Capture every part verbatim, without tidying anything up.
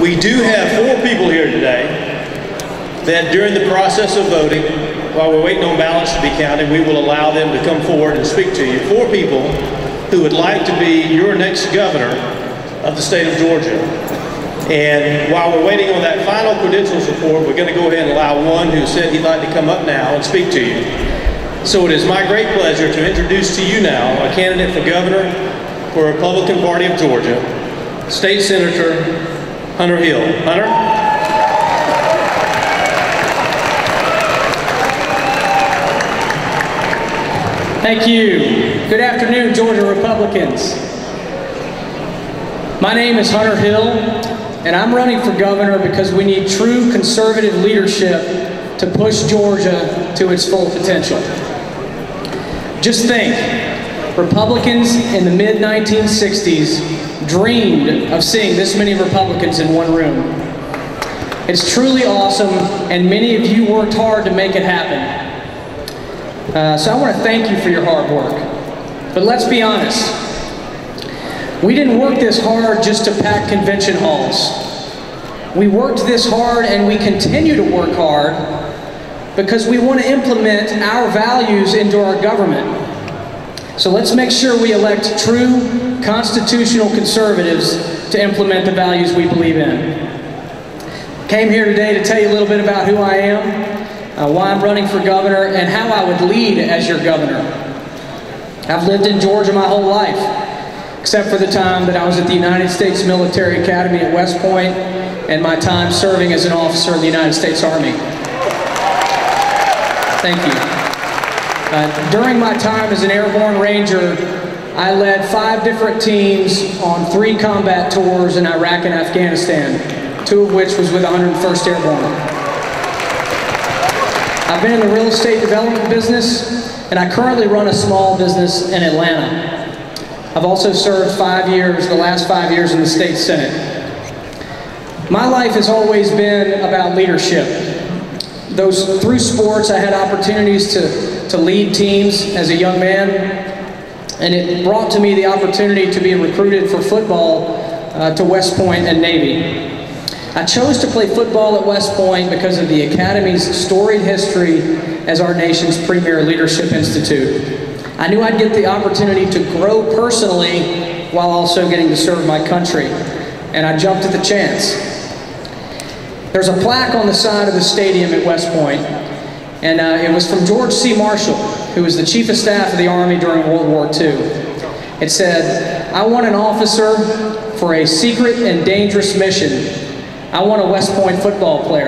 We do have four people here today that during the process of voting, while we're waiting on ballots to be counted, we will allow them to come forward and speak to you. Four people who would like to be your next governor of the state of Georgia. And while we're waiting on that final credentials report, we're going to go ahead and allow one who said he'd like to come up now and speak to you. So it is my great pleasure to introduce to you now a candidate for governor for the Republican Party of Georgia, State Senator Hunter Hill. Hunter? Thank you. Good afternoon, Georgia Republicans. My name is Hunter Hill, and I'm running for governor because we need true conservative leadership to push Georgia to its full potential. Just think, Republicans in the mid nineteen sixties dreamed of seeing this many Republicans in one room. It's truly awesome, and many of you worked hard to make it happen. Uh, so I want to thank you for your hard work. But let's be honest, we didn't work this hard just to pack convention halls. We worked this hard, and we continue to work hard because we want to implement our values into our government. So let's make sure we elect true constitutional conservatives to implement the values we believe in. Came here today to tell you a little bit about who I am, uh, why I'm running for governor, and how I would lead as your governor. I've lived in Georgia my whole life, except for the time that I was at the United States Military Academy at West Point and my time serving as an officer in the United States Army. Thank you. Uh, during my time as an airborne ranger, I led five different teams on three combat tours in Iraq and Afghanistan, two of which was with one hundred first Airborne. I've been in the real estate development business, and I currently run a small business in Atlanta. I've also served five years, the last five years in the state senate. My life has always been about leadership. Those, through sports, I had opportunities to, to lead teams as a young man, and it brought to me the opportunity to be recruited for football uh, to West Point and Navy. I chose to play football at West Point because of the Academy's storied history as our nation's premier leadership institute. I knew I'd get the opportunity to grow personally while also getting to serve my country, and I jumped at the chance. There's a plaque on the side of the stadium at West Point, and uh, it was from George C. Marshall, who was the Chief of Staff of the Army during World War Two. It said, "I want an officer for a secret and dangerous mission. I want a West Point football player."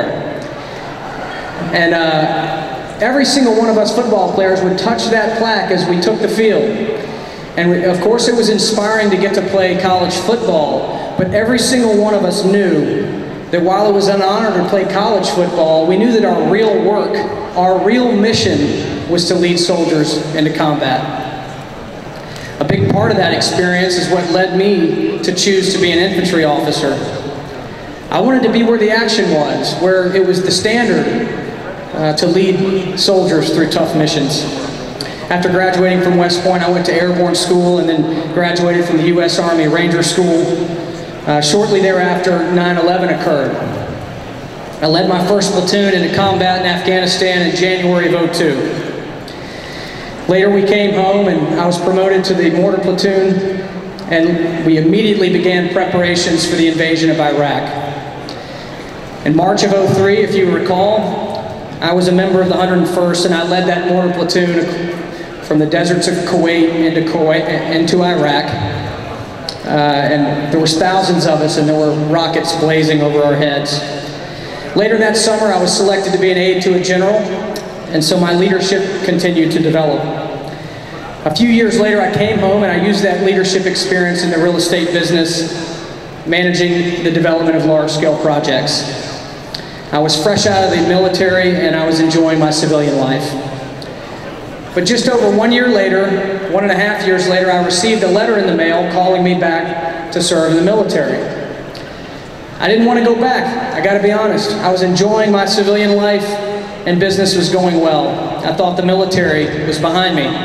And uh, every single one of us football players would touch that plaque as we took the field. And we, of course it was inspiring to get to play college football, but every single one of us knew that while it was an honor to play college football, we knew that our real work, our real mission was to lead soldiers into combat. A big part of that experience is what led me to choose to be an infantry officer. I wanted to be where the action was, where it was the standard uh, to lead soldiers through tough missions. After graduating from West Point, I went to airborne school and then graduated from the U S Army Ranger School. Uh, shortly thereafter, nine eleven occurred. I led my first platoon into combat in Afghanistan in January of oh two. Later we came home and I was promoted to the mortar platoon, and we immediately began preparations for the invasion of Iraq. In March of oh three, if you recall, I was a member of the one hundred first, and I led that mortar platoon from the deserts of Kuwait into, Kuwait, into Iraq. Uh, and there was thousands of us, and there were rockets blazing over our heads. Later that summer, I was selected to be an aide to a general, and so my leadership continued to develop. A few years later, I came home and I used that leadership experience in the real estate business, managing the development of large-scale projects. I was fresh out of the military, and I was enjoying my civilian life. But just over one year later, one and a half years later, I received a letter in the mail calling me back to serve in the military. I didn't want to go back, I gotta be honest. I was enjoying my civilian life and business was going well. I thought the military was behind me.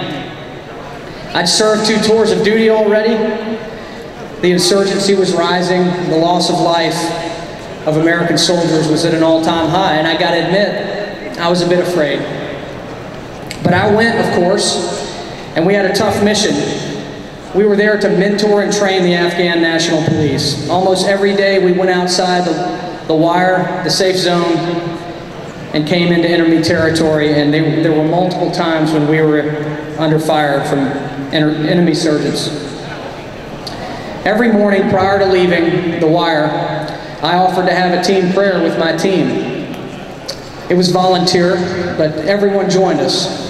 I'd served two tours of duty already. The insurgency was rising, the loss of life, of American soldiers was at an all-time high, and I gotta admit, I was a bit afraid. But I went, of course, and we had a tough mission. We were there to mentor and train the Afghan National Police. Almost every day we went outside the, the wire, the safe zone, and came into enemy territory, and they, there were multiple times when we were under fire from enemy surgeons. Every morning prior to leaving the wire, I offered to have a team prayer with my team. It was volunteer, but everyone joined us.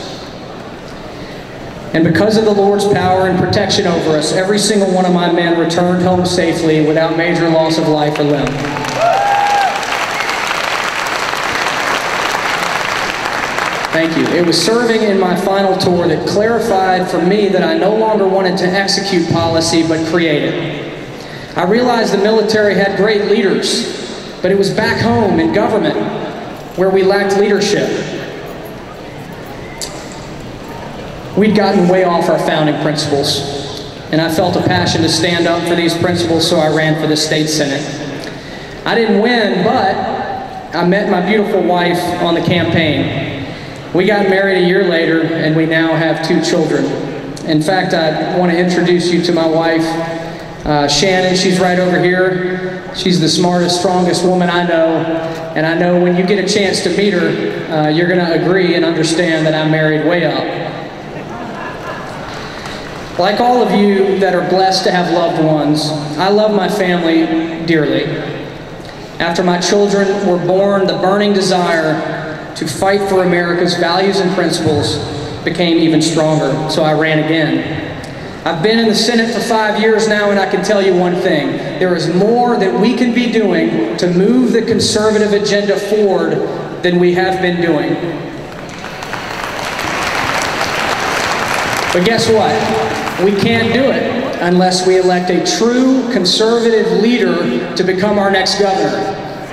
And because of the Lord's power and protection over us, every single one of my men returned home safely without major loss of life or limb. Thank you. It was serving in my final tour that clarified for me that I no longer wanted to execute policy, but create it. I realized the military had great leaders, but it was back home in government where we lacked leadership. We'd gotten way off our founding principles, and I felt a passion to stand up for these principles, so I ran for the state senate. I didn't win, but I met my beautiful wife on the campaign. We got married a year later, and we now have two children. In fact, I want to introduce you to my wife, uh, Shannon. She's right over here. She's the smartest, strongest woman I know, and I know when you get a chance to meet her, uh, you're going to agree and understand that I'm married way up. Like all of you that are blessed to have loved ones, I love my family dearly. After my children were born, the burning desire to fight for America's values and principles became even stronger, so I ran again. I've been in the Senate for five years now, and I can tell you one thing. There is more that we can be doing to move the conservative agenda forward than we have been doing. But guess what? We can't do it unless we elect a true conservative leader to become our next governor.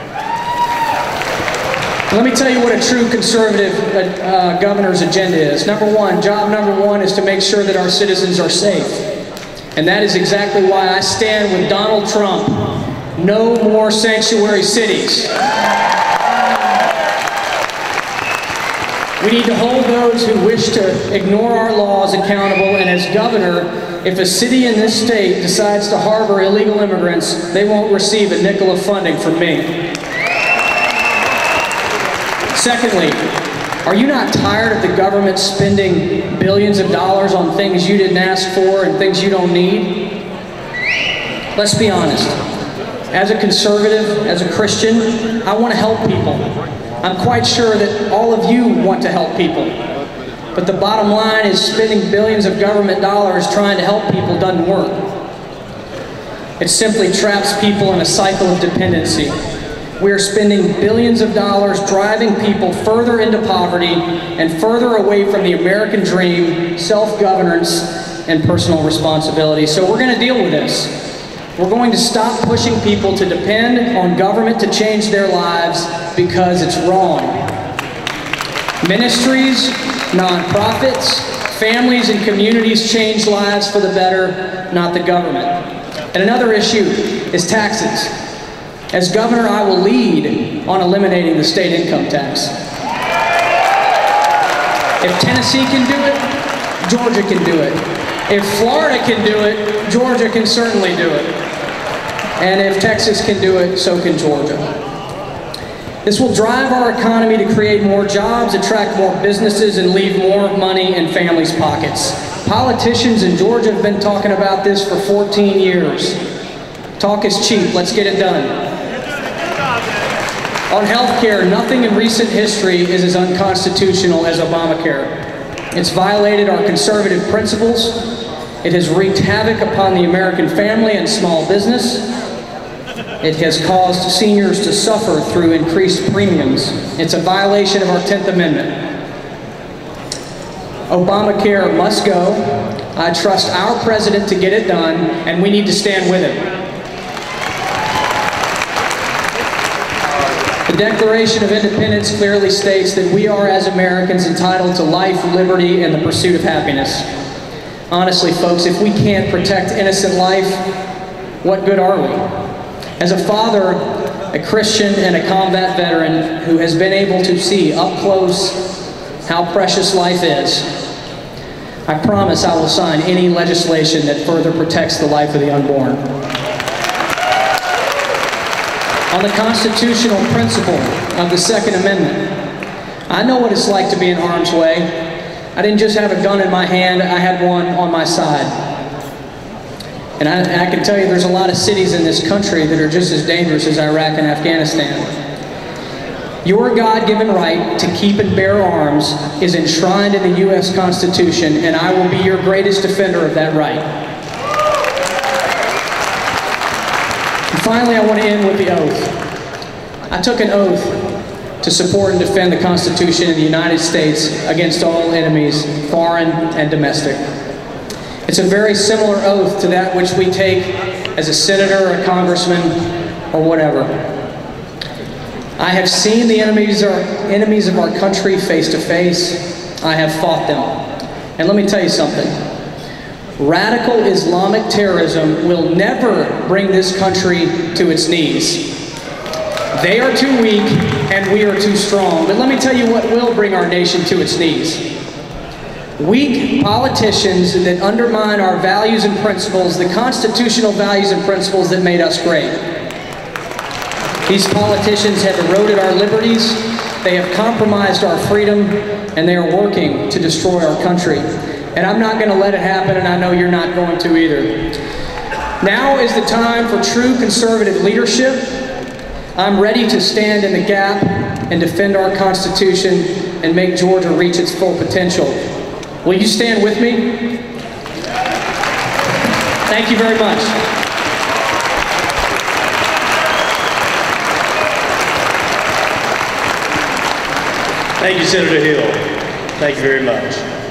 Let me tell you what a true conservative uh, governor's agenda is. Number one, job number one is to make sure that our citizens are safe. And that is exactly why I stand with Donald Trump. No more sanctuary cities. We need to hold those who wish to ignore our laws accountable, and as governor, if a city in this state decides to harbor illegal immigrants, they won't receive a nickel of funding from me. Secondly, are you not tired of the government spending billions of dollars on things you didn't ask for and things you don't need? Let's be honest. As a conservative, as a Christian, I want to help people. I'm quite sure that all of you want to help people. But the bottom line is spending billions of government dollars trying to help people doesn't work. It simply traps people in a cycle of dependency. We are spending billions of dollars driving people further into poverty and further away from the American dream, self-governance, and personal responsibility. So we're going to deal with this. We're going to stop pushing people to depend on government to change their lives because it's wrong. Ministries, nonprofits, families, and communities change lives for the better, not the government. And another issue is taxes. As governor, I will lead on eliminating the state income tax. If Tennessee can do it, Georgia can do it. If Florida can do it, Georgia can certainly do it. And if Texas can do it, so can Georgia. This will drive our economy to create more jobs, attract more businesses, and leave more money in families' pockets. Politicians in Georgia have been talking about this for fourteen years. Talk is cheap, let's get it done. On health care, nothing in recent history is as unconstitutional as Obamacare. It's violated our conservative principles. It has wreaked havoc upon the American family and small business. It has caused seniors to suffer through increased premiums. It's a violation of our tenth Amendment. Obamacare must go. I trust our president to get it done, and we need to stand with him. The Declaration of Independence clearly states that we are, as Americans, entitled to life, liberty, and the pursuit of happiness. Honestly, folks, if we can't protect innocent life, what good are we? As a father, a Christian, and a combat veteran who has been able to see up close how precious life is, I promise I will sign any legislation that further protects the life of the unborn. On the constitutional principle of the Second Amendment, I know what it's like to be in harm's way. I didn't just have a gun in my hand, I had one on my side. And I, and I can tell you there's a lot of cities in this country that are just as dangerous as Iraq and Afghanistan. Your God-given right to keep and bear arms is enshrined in the U S Constitution, and I will be your greatest defender of that right. And finally, I want to end with the oath. I took an oath to support and defend the Constitution of the United States against all enemies, foreign and domestic. It's a very similar oath to that which we take as a senator, or a congressman, or whatever. I have seen the enemies, our, enemies of our country face to face. I have fought them. And let me tell you something. Radical Islamic terrorism will never bring this country to its knees. They are too weak and we are too strong. But let me tell you what will bring our nation to its knees. Weak politicians that undermine our values and principles, the constitutional values and principles that made us great. These politicians have eroded our liberties, they have compromised our freedom, and they are working to destroy our country. And I'm not going to let it happen, and I know you're not going to either. Now is the time for true conservative leadership. I'm ready to stand in the gap and defend our Constitution and make Georgia reach its full potential. Will you stand with me? Thank you very much. Thank you, Senator Hill. Thank you very much.